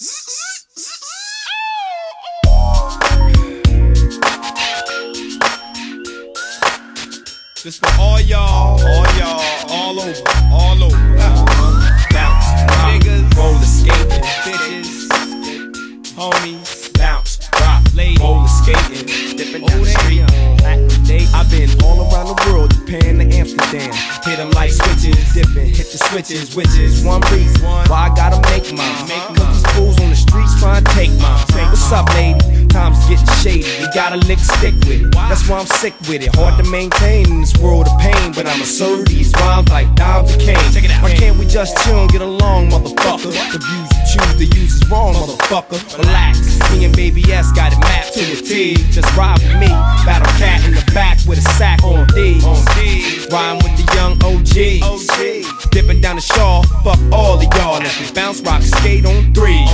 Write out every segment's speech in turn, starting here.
This for all y'all, all over. Bounce, rock, niggas, roller skating, bitches, homies, bounce, rock, ladies, roller skating, dipping down the street. I've been all around the world, Japan to Amsterdam. Hit them like switches, dipping, hit the switches, which is one reason why I gotta make mine. Cause these fools on the streets trying to take mine. What's up, lady? Time's getting shady, you gotta lick stick with it. That's why I'm sick with it. Hard to maintain in this world of pain, but I'ma serve these rhymes like dimes of cane. Why can't we just chill and get along, motherfucker? The views you choose to use is wrong, motherfucker. Relax, me and Baby S got it mapped to a T. Just ride with me, battle cat in the back with a sack on D's. Rhyme with the young OGs, dipping down the shawl, fuck all of y'all. Let's we bounce, rock, skate on threes.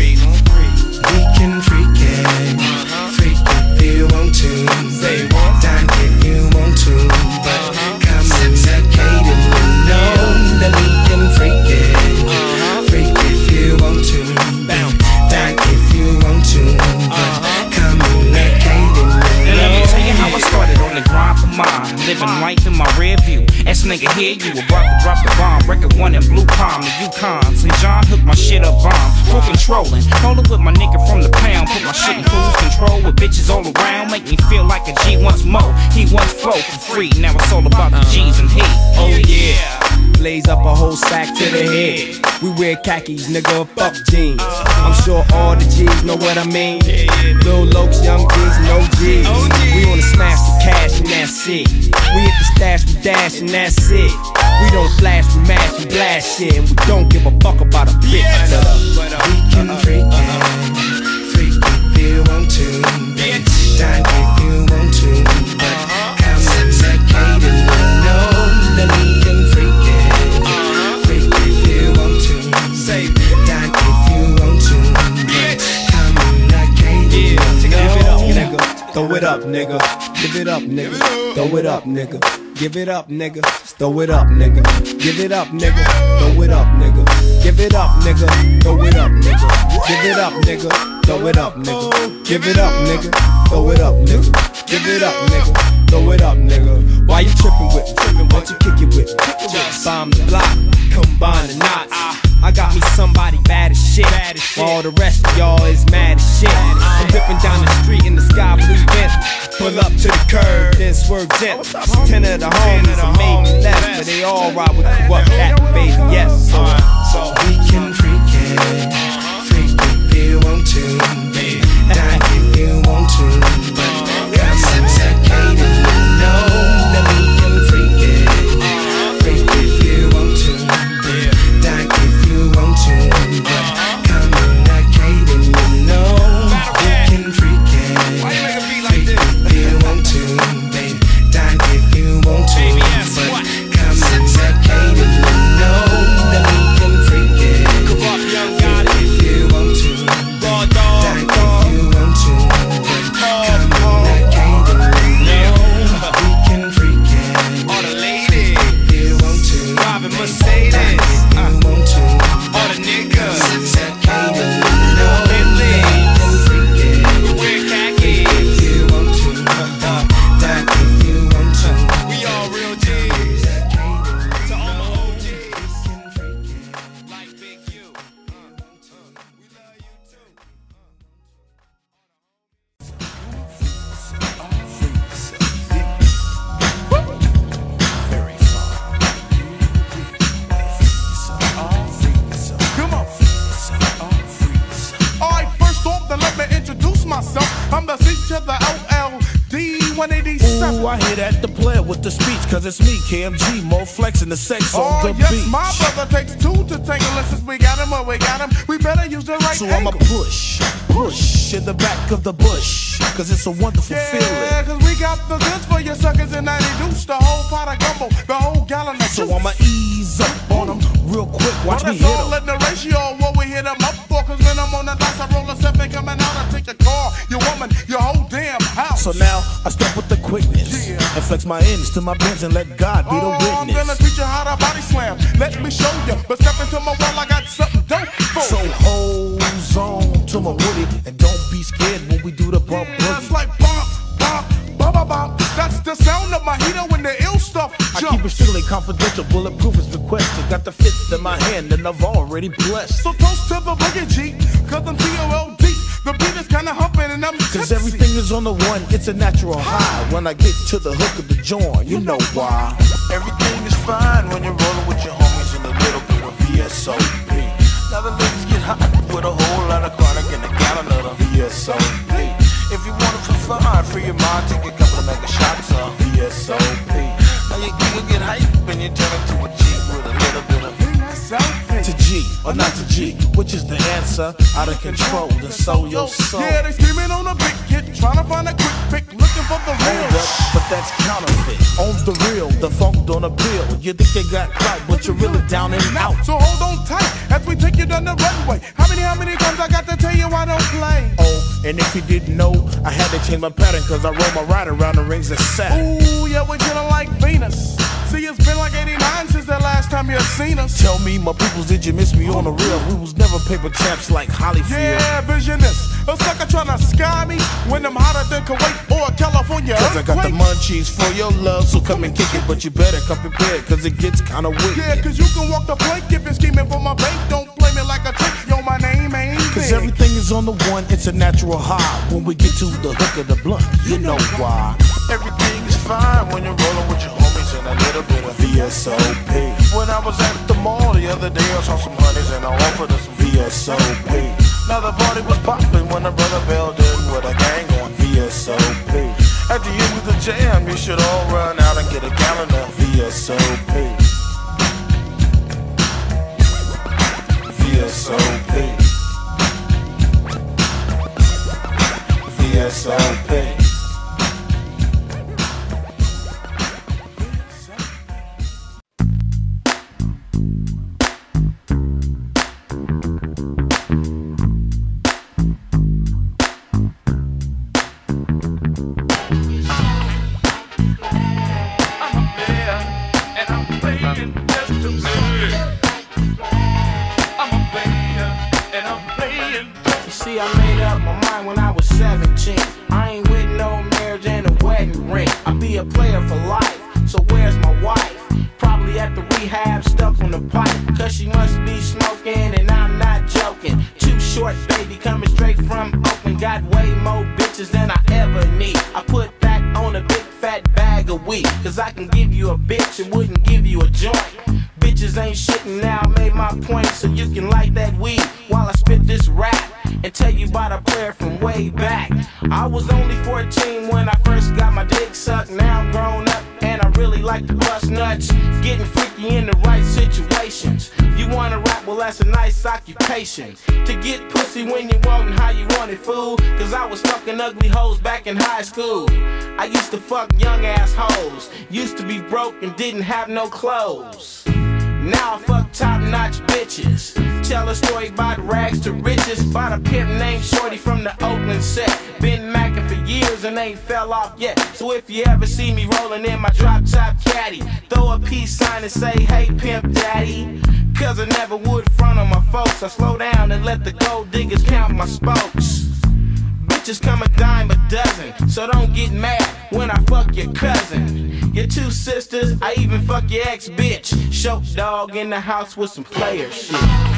We can freak it, freak if you want to, dine if you want to, but come and sedate it. Know that we can freak it, if you want to, dine if you want to, but come and sedate it. Let me tell you how I started on the grind for mine, living life in my rear view. S nigga, here you about to drop the bomb. Record one in Blue Palm, the Yukon. St. John hooked my shit up bomb. Full controlling, rolling with my nigga from the pound. Put my shit in cruise control with bitches all around. Make me feel like a G once more. He once flow for free. Now it's all about the G's and he. Oh yeah. Blaze up a whole sack to the head. We wear khakis, nigga, fuck jeans. I'm sure all the G's know what I mean. Lil Lokes, young G's, no G's. We wanna smash the cash and that's it. We hit the stash, we dash and that's it. We don't flash, we mash, we blast shit. And we don't give a fuck about a bitch. We can freak if you want to, dine if you want to, but come and sedate it. Know that we can freak if you want to, dine if you want to, but come and sedate it. Throw it up, nigga. Give it up, nigga. Throw it up, nigga. Give it up, nigga. Throw it up, nigga. Give it up, nigga. Throw it up, nigga. Give it up, nigga. Throw it up, nigga. Give it up, nigga. Throw it up, nigga. Give it up, nigga. Throw it up, nigga. Give it up, nigga. Throw it up, nigga. Why you tripping with me? Why you kick it with me? Just bomb the block, combine the knots. I got me somebody bad as shit. While all the rest of y'all is mad as shit. I'm whipping down the street in the sky blue vent. Pull up to the curb, then swerve gent. 10 of the homies are maybe less, but they all ride with corrupt cat, baby, yes. So we can freak if you want to, dine if you want to, but come and sedate it. Know that we can freak if you want to, dine if you want to, but come and sedate it. Know we can freak if you want to, dine if you want to, but come and sedate it. Know that we can freak if you want to, dine if you want to, but come and sedate it. Know we can freak all the ladies, if you want to, driving Mercedes, dine if you want to, all the niggas, sedate it. Know we can freak we wear khakis, if you want to, dine if you want to. we all real G's. To all my OGs, like Big U. We love you too. Come on. Alright, first off, then let me introduce myself. I'm the C to the LLD 187. Ooh, I hear that the player with the speech, cause it's me, KMG, more flexing the sex on the yes, beach. my brother takes two to tangle, and since we got him, we better use the right So angle. I'ma push in the back of the bush, cause it's a wonderful Yeah, feeling. cause we got the goods for your suckers and 90 deuce, the whole pot of gumbo, the whole gallon of So juice. I'ma ease up on them real quick, watch me Well, hit that's all 'em. in the ratio of what we hit 'em up for. Cause when I'm on the dice, I roll a 7 coming out. I take your car, your woman, your whole damn house. So now I step with the quickness and flex my ends to my bench and let God be the I'm gonna witness. teach you how to body slam. Let me show you. But step into my wall, I got something dope for So you. hoes on to my woody, and don't be scared when we do the bump Yeah, it's boogie. like bump, bump, bump, bump, bump. That's the sound of my heater when the ill stuff I jumps. keep it strictly confidential, bulletproof is requested. Got the fifth in my hand and I've already blessed. So toast to the boogie G, cause I'm COLD. The beat is kinda humping and I'm Cause tipsy. everything is on the one, it's a natural high. When I get to the hook of the joint, you know why. Everything is fine when you're rolling with your homies in a little bit of VSOP. Now the ladies get hot with a whole lot of chronic and a gallon of the VSOP. If you want it for fun, free your mind, take a couple of mega shots of VSOP. Now you get hype and you turn it to a G with a little bit of To G or not to G, which is the answer? Out of control, then so your soul. Yeah, they screaming on a big hit, trying to find a quick pick, looking for the real. Hold up, but that's counterfeit. On the real, the funk on a bill. You think you got clout, but you're really down and out. So hold on tight as we take you down the runway. How many times I got to tell you I don't play? Oh, and if you didn't know, I had to change my pattern, cause I roll my ride around the rings of Saturn. Ooh, yeah, we're chillin' like Venus. See, it's been like 89 since the last time you seen us. Tell me, my peoples, did you miss me on the real? We was never paper champs like Khalifa. Yeah, visionist. A sucker tryna sky me when I'm hotter than Kuwait or California. Cause I got the earthquake. munchies for your love, so come and kick it, but you better come prepared, cause it gets kinda wicked. Yeah, cause you can walk the plank if you're scheming for my bank. Don't play me like a trick, yo, my name ain't Cause big. everything is on the one, it's a natural high. When we get to the hook of the blunt, you know why. Everything is fine when you're rolling with your homies and a little bit of VSOP. When I was at the mall the other day, I saw some honeys and I offered her some VSOP. Now the party was popping when a brother bailed in with a gang on VSOP. After you do the jam, you should all run out and get a gallon of VSOP. VSOP. VSOP. See, I made up my mind when I was 17. I ain't with no marriage and a wedding ring. I be a player for life, so where's my wife? Probably at the rehab, stuck on the pipe. Cause she must be smoking and I'm not joking. Too short, baby, coming straight from Oakland. Got way more bitches than I ever need. I put that on a big fat bag of weed. Cause I can give you a bitch and wouldn't give you a joint. Bitches ain't shitting now, I made my point, so you can light that weed while I spit this rap and tell you about a player from way back. I was only 14 when I first got my dick sucked. Now I'm grown up and I really like to bust nuts, getting freaky in the right situations. You wanna rap? Well, that's a nice occupation. To get pussy when you want and how you want it, fool. Cause I was fucking ugly hoes back in high school. I used to fuck young ass hoes. Used to be broke and didn't have no clothes. Now I fuck top-notch bitches. Tell a story about rags to riches, about a pimp named Shorty from the Oakland set. Been macking for years and ain't fell off yet. So if you ever see me rolling in my drop-top caddy, throw a peace sign and say, hey pimp daddy. Cause I never would front on my folks. I slow down and let the gold diggers count my spokes. Bitches come a dime a dozen, so don't get mad when I fuck your cousin, your two sisters, I even fuck your ex-bitch. Show Dogg in the house with some player shit.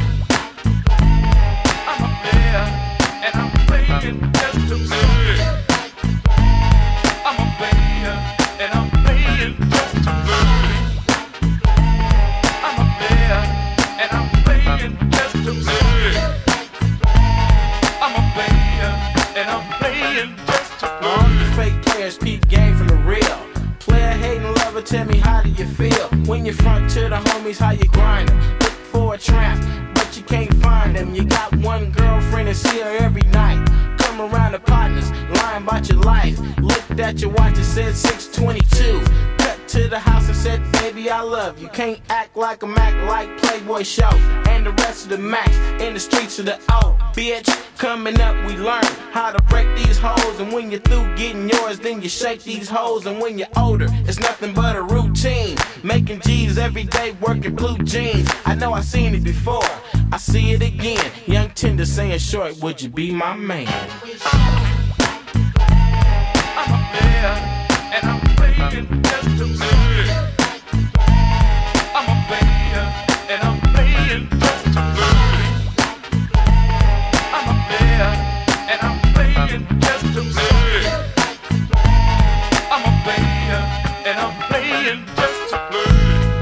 I'm a player, and I'm playing just to play. I'm a player, and I'm playing just to play. I'm a player, and I'm playing just to play. I'm a player, and I'm playing just to play. All you fake players peep game from the real. Player hating lover, tell me how do you feel when you front to the homies, how you grind them? Look for a tramp, but you can't find them. You got one girlfriend and see her every night. Come around the partners, lying about your life. Looked at your watch and said 6:22. Cut cut to the house and said, baby, I love you. Can't act like a Mac like Playboy Show. And the rest of the Macs in the streets of the O. Bitch, coming up we learn how to break these hoes. And when you're through getting yours, then you shake these hoes. And when you're older, it's nothing but a routine. Making G's every day, working blue jeans. I know I've seen it before, I see it again. Young Tender saying, short, would you be my man? I'm a player, and I'm playing just to win. I'm a player, and I'm playing just to win. I'm a player, and I'm playing just to win. I'm a player, and I'm playing just to win.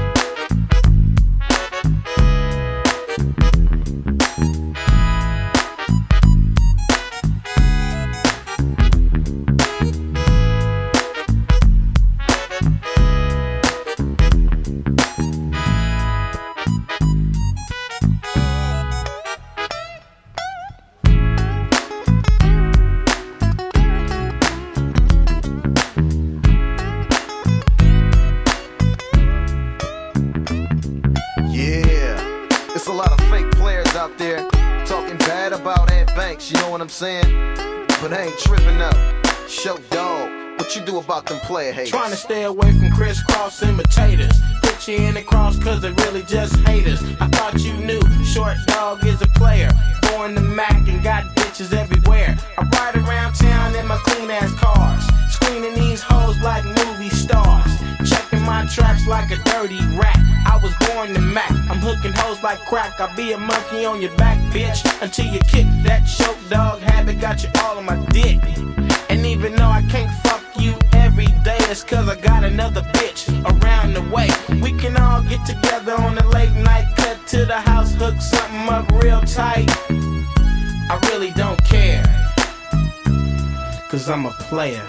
You know what I'm saying? But I ain't tripping up. Show Dogg, what you do about them player haters? Trying to stay away from crisscross imitators. Put you in the cross cause they really just haters. I thought you knew Short Dogg is a player. Born the Mac and got bitches everywhere. I ride around town in my clean ass cars, screening these hoes like movie stars, checking my tracks like a dirty rat. I was born the Mac, I'm hooking hoes like crack. I'll be a monkey on your back, bitch, until you kick. That Short Dogg habit got you all on my dick. And even though I can't fuck you every day, it's cause I got another bitch around the way. We can all get together on a late night, cut to the house, hook something up real tight. I really don't care, cause I'm a player.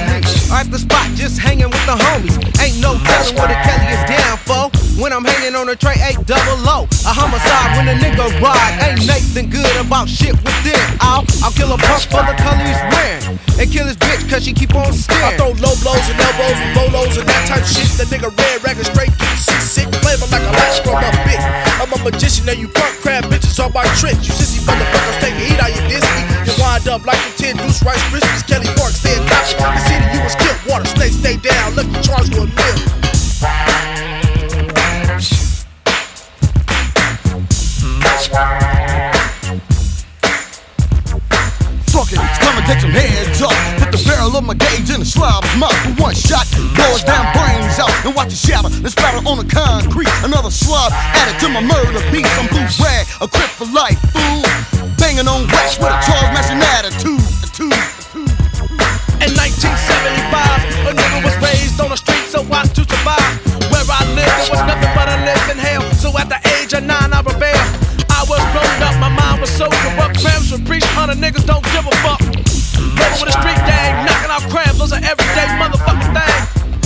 When I'm hanging on a tray 800. A homicide when a nigga ride. Ain't Nathan good about shit within. I'll kill a punk for the color he's wearing. And kill his bitch cause she keep on staring. I throw low blows and elbows and bolos and that type shit. The nigga red ragged straight get sick flavor like a lash from a bit. I'm a magician and you punk crab bitches all my tricks. You sissy motherfuckers take heat out your Disney. You wind up like the 10 Deuce Rice Krispies. Kelly Park stand top. The city you was killed. Water snakes stay down. Look, you charge for a meal. Fuck it, it's time to take some heads up. Put the barrel of my gauge in the slob's mouth for one shot. Blow his damn brains out and watch it shatter. Then splatter on the concrete. Another slob added to my murder beat. I'm blue rag, a crip for life, fool. Banging on wax with a Charles Manson attitude. In 1975, a nigga was raised on the street, so watch to survive. Where I lived, it was nothing but a living hell. So at the age of 9, I rebelled. I was grown up, my mind was so corrupt. Crabs were preached, 100 niggas don't give a fuck. Rolling with a street gang, knocking out crabs, those are everyday motherfucking things.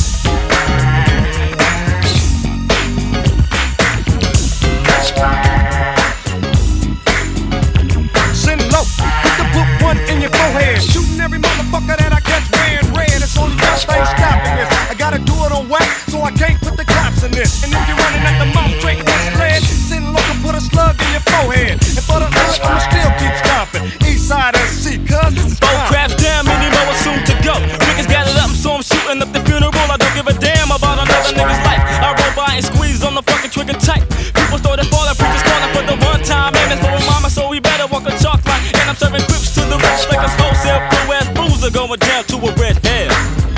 Send low, put the book one in your forehead. Shooting every motherfucker that I catch wearing red. It's only one thing stopping this. I gotta do it on wax, so I can't put the cops in this. And if you're running at the mouth, drink this lead. Send low and put a slug in your forehead. And for the hood, I'ma still keep stomping. Eastside SC, cuz this is Four crabs down, many more are soon to go. Niggas gathered up, so I'm shooting up the funeral. I don't give a damn about another nigga's life. I roll by and squeeze on the fucking trigger tight. People started falling, preachers calling for the one time. And it's for a mama, so we better walk a chalk line. And I'm serving grips to the rich like it's wholesale. Blue ass boozer going down to a red hair.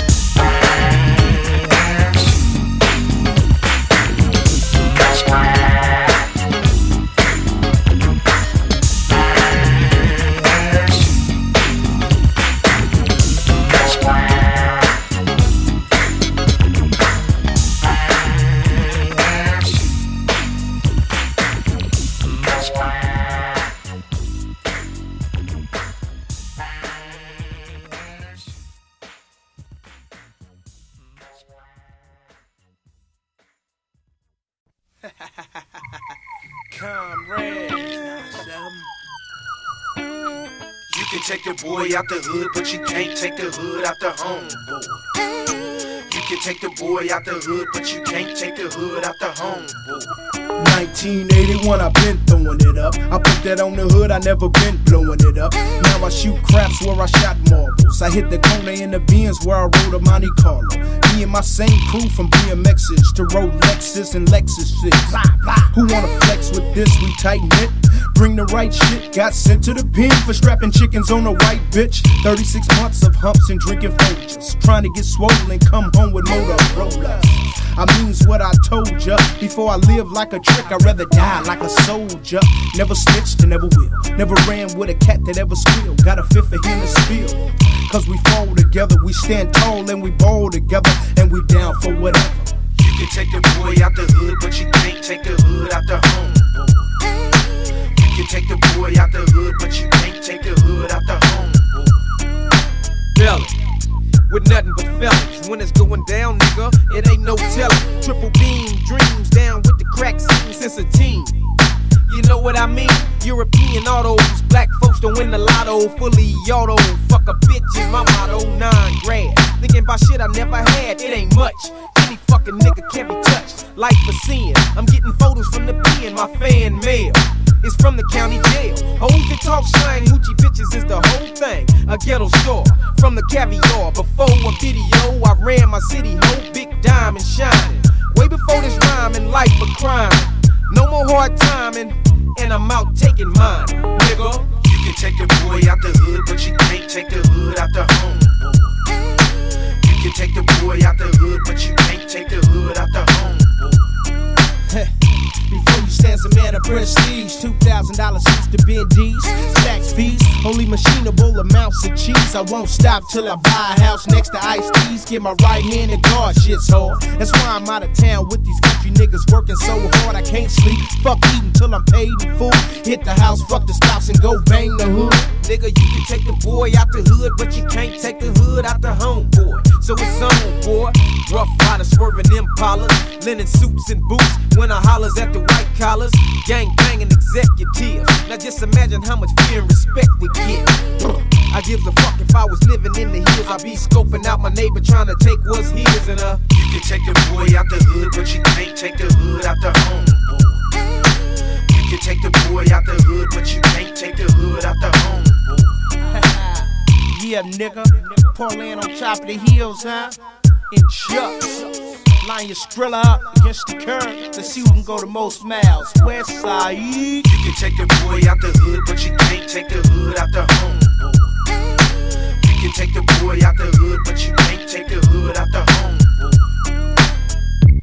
You can take the boy out the hood, but you can't take the hood out the home, boy. You can take the boy out the hood, but you can't take the hood out the home, boy. 1981, I been throwing it up. I put that on the hood, I never been blowing it up. Now I shoot craps where I shot marbles. I hit the corner in the Benz where I rode a Monte Carlo. Me and my same crew from BMXs to Rolexes and Lexuses. Who wanna flex with this? We tighten it. Bring the right shit. Got sent to the pen for strapping chickens on a white bitch. 36 months of humps and drinking Folgers. Trying to get swollen, come home with Motorolas. I means what I told ya. Before I live like a trick, I'd rather die like a soldier. Never snitched and never will. Never ran with a cat that ever squealed. Got a fifth of him to spill. Cause we fall together, we stand tall and we ball together. And we down for whatever. You can take the boy out the hood, but you can't take the hood out the home, boy. You can take the boy out the hood, but you can't take the hood out the home, boy. Belly, with nothing but felons. When it's going down, nigga, it ain't no telling. Triple beam dreams down with the crack scene since a teen. You know what I mean? European autos, black folks don't win the lotto. Fully auto, fuck a bitch is my motto. 9 grand, thinking about shit I never had. It ain't much. Any fucking nigga can't be touched. Life for seeing. I'm getting photos from the pen, my fan mail. It's from the county jail. Hoes that talk slang, hoochie bitches is the whole thing. A ghetto store from the caviar. Before a video, I ran my city, whole big diamond shining. Way before this rhyme and life a crime. No more hard timing, and I'm out taking mine, nigga. You can take the boy out the hood, but you can't take the hood out the home, boy. You can take the boy out the hood, but you can't take the hood out the home, boy. Before you stands a man of prestige. $2,000 used to bend D's. Tax fees, only machinable amounts of cheese. I won't stop till I buy a house next to Ice T's. Get my right hand in guard, shit's hard. That's why I'm out of town with these country niggas working so hard I can't sleep. Fuck eating till I'm paid in full. Hit the house, fuck the stops and go bang the hood. nigga, you can take the boy out the hood, but you can't take the hood out the homeboy. So it's on, boy. Rough rider swerving Impalas, linen suits and boots when I hollers at the white collars. Gang banging executives. Now just imagine how much fear and respect we get. I give a fuck if I was living in the hills. I'd be scoping out my neighbor trying to take what's his. And you can take the boy out the hood, but you can't take the hood out the home, boy. You can take the boy out the hood, but you can't take the hood out the home, boy. Yeah, nigga. Parlayin' on top of the hills, huh? In Chucks. Line your Skrilla up against the current. Let's see who can go the most miles. West side. You can take the boy out the hood, but you can't take the hood out the home, boy. You can take the boy out the hood, but you can't take the hood out the home, boy.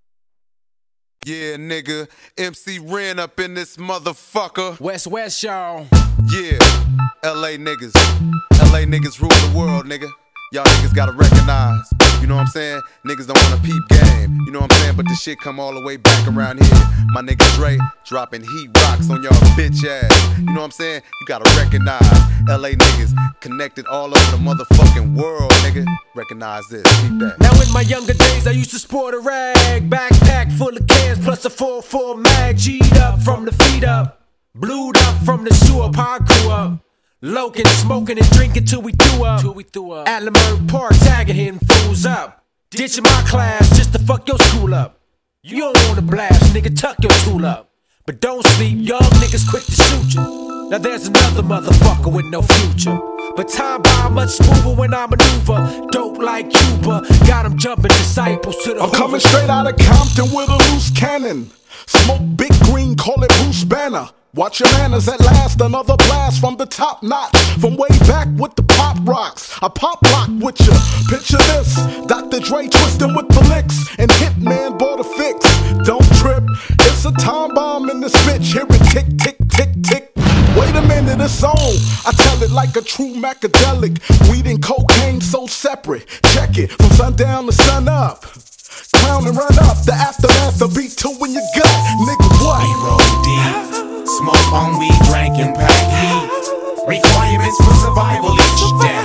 Yeah, nigga. MC Ren up in this motherfucker. West, y'all. Yeah. LA niggas. LA niggas rule the world, nigga. Y'all niggas gotta recognize, you know what I'm saying? Niggas don't wanna peep game, you know what I'm saying? But the shit come all the way back around here. My nigga Dre dropping heat rocks on y'all bitch ass. You know what I'm saying? You gotta recognize LA niggas connected all over the motherfucking world, nigga. Recognize this, keep that. Now in my younger days I used to sport a rag, backpack full of cans plus a 4-4 mag. G'd up from the feet up, blued up from the sewer, I grew up. Loking, smoking, and drinking till we threw up. At Lamert Park, tagging, hitting fools up. Ditching my class just to fuck your school up. You don't wanna blast, nigga, tuck your tool up. But don't sleep, young niggas quick to shoot you. Now there's another motherfucker with no future. But time by much smoother when I maneuver. Dope like Cuba, got 'em jumping disciples to the I'm coming straight out of Compton with a loose cannon. Smoke big green, call it Bruce Banner. Watch your manners at last, another blast from the top notch. From way back with the pop rocks, I pop lock with ya. Picture this, Dr. Dre twisting with the licks, and Hitman bought a fix. Don't trip, it's a time bomb in this bitch. Hear it tick, tick, tick, tick. Wait a minute, it's on. I tell it like a true macadelic. Weed and cocaine so separate. Check it, from sundown to sun up. Clown and run up, the aftermath, the beat two in your gut. Nigga, what? We roll deep, smoke on weed, drank and pack heat. Requirements for survival each day.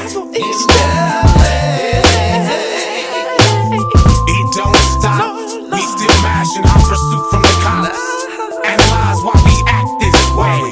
It don't stop, we still mashing our pursuit from the cops. Analyze why we act this way.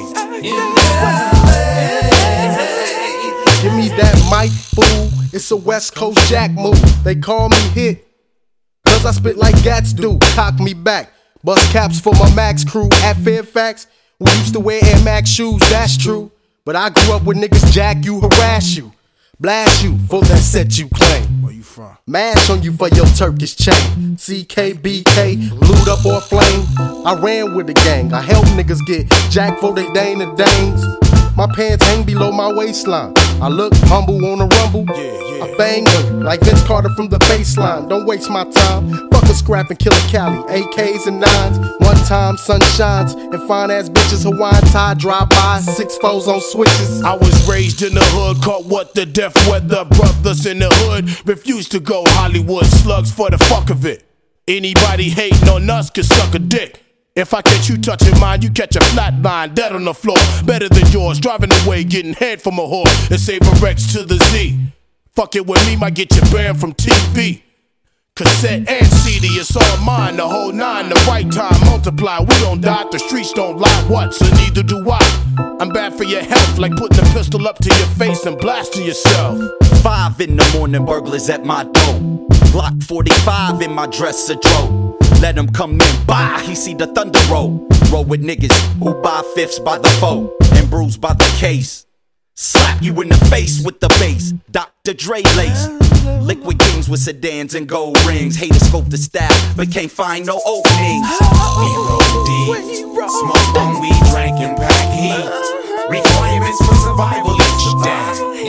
Give me that mic, fool. It's a West Coast Jack move. They call me Hit, cause I spit like Gats do. Cock me back, bust caps for my Max crew at Fairfax. We used to wear Air Max shoes, that's true. But I grew up with niggas jack you, harass you, blast you for that set you claim. Where you from? Mash on you for your Turkish chain. CKBK, glued up or flame. I ran with the gang. I helped niggas get jack for they Dane and Danes. My pants hang below my waistline. I look humble on a rumble. I bang them like Vince Carter from the baseline. Don't waste my time. Fuck a scrap and kill a Cali. AKs and 9s. One time sun shines and fine ass bitches Hawaiian tie drive by. 6 foes on switches. I was raised in the hood, caught what the death weather. Brothers in the hood refused to go Hollywood slugs for the fuck of it. Anybody hating on us can suck a dick. If I catch you touching mine, you catch a flat line, dead on the floor. Better than yours, driving away, getting head from a whore. And save a Rex to the Z. Fuck it with me, might get you banned from TV. Cassette and CD, it's all mine, the whole 9, the right time, multiply. We don't die, the streets don't lie, what? So neither do I. I'm bad for your health, like putting a pistol up to your face and blasting yourself. 5 in the morning, burglars at my door. Glock 45 in my dresser drawer. Let him come in, bye, he see the thunder roll. Roll with niggas who buy fifths by the foe and bruised by the case. Slap you in the face with the bass, Dr. Dre lace. Liquid kings with sedans and gold rings. Haters scope the style, but can't find no openings. We roll deep, smoke on weed, drank and pack heat. Requirements for survival each day.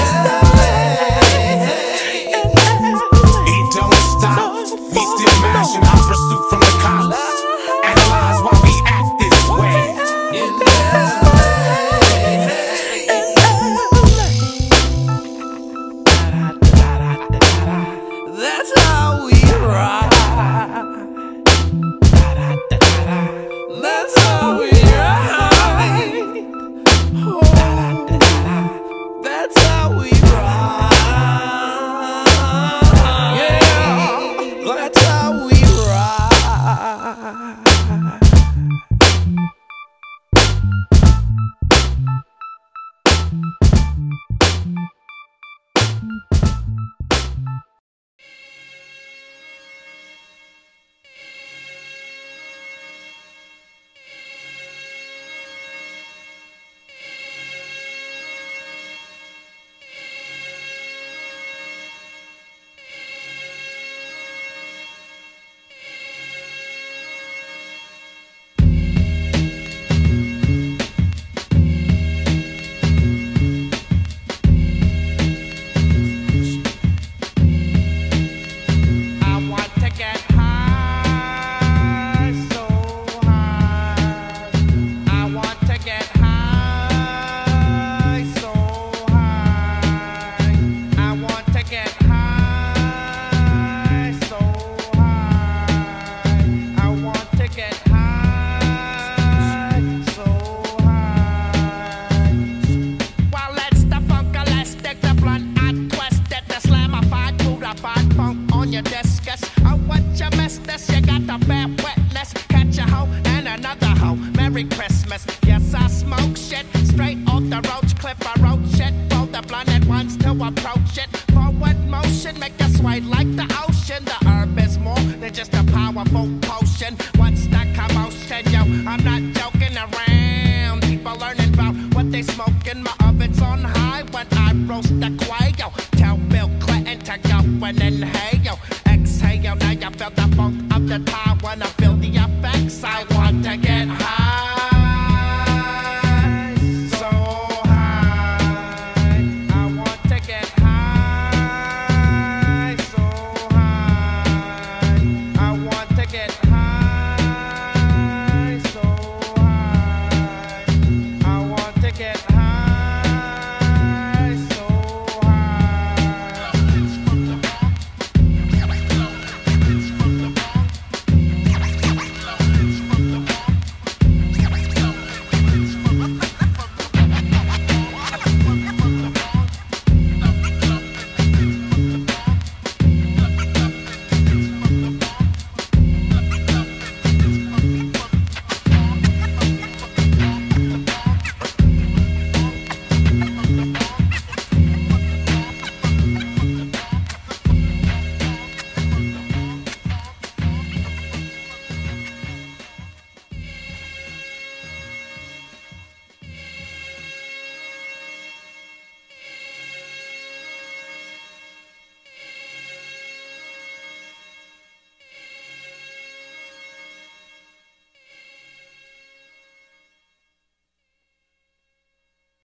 It don't stop, we still mashing our pursuit from the cops. Analyze why we act this way. That's how we ride. That's how we ride. Merry Christmas. Yes, I smoke shit straight off the roach clip. I wrote shit for the blinded ones to approach it. Forward motion, make us sway like the ocean. The herb is more than just a powerful potion.